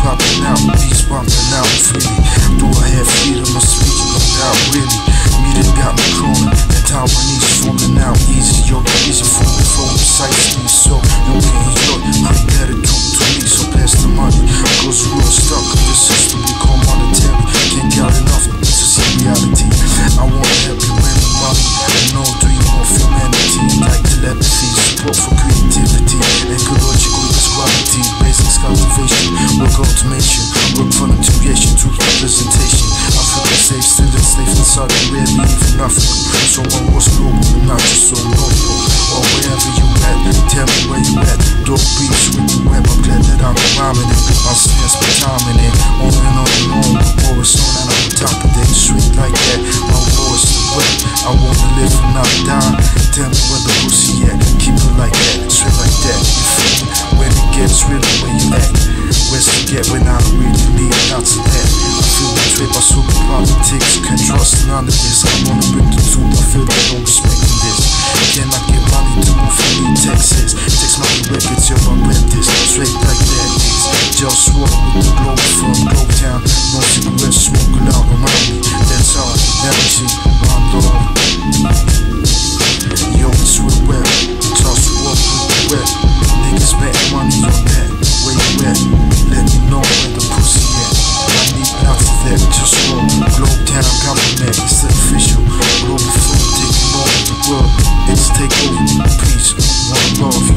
popping out, beats bumping out freely. Do I have freedom of speech? No doubt, really. Media got me crawling, and Taiwanese falling out easy. Yo, easy for me, flow precisely. So you can enjoy, honey, better talk to me. So pass the money, cause we're all stuck in this system we call monetary. Can't count enough to see reality. I wanna help you win the money, and no dream of humanity. Like telepathy, support for creativity, ecological equality, basics cultivation, work automation, work for integration, truth representation. I feel the safe, still enslaved inside the rare belief in Africa. So I was global and not just so local. Or wherever you at, tell me where you at. Dope beats with the web, I'm glad that I'm rhyming it. My stance be timing it, on and on and on. The war is on and I'm on top of it, sweet like that. My war is wet, I wanna live and not die. Tell me where the pussy at, keep it like that, straight like that. You feel me? When it gets really where you at. Where's to get when I don't really need lots of that. I feel betrayed by super politics, can't trust none of this. I wanna bring the truth, I feel they don't respect this. Can I get money to move from me, Texas? Text my records, yo, I rep this, straight like that. JustWar with the Globalfirm, Globetown, no cigarettes smoking out around me. That's how I energy, my lord. Yo, it's real web, JustWar with the web. Niggas betting money on that, where you at? Let me know where the pussy at. I need lots of that, JustWar, Globetown, government, it's official. Globalfirm taking over the world, it's takeover, peace, one love.